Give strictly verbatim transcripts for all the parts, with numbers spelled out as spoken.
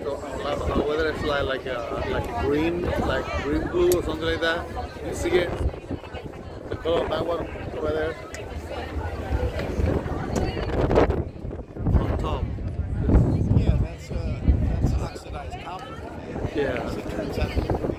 that, or, or whether it's like like a like a green, like green blue or something like that. You see it? The color of that one over there. On top. Yeah, that's uh, that's oxidized copper. Yeah. As it turns out to be green.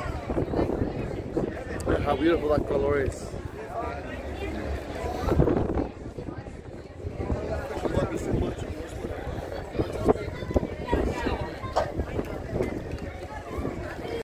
How beautiful that color is.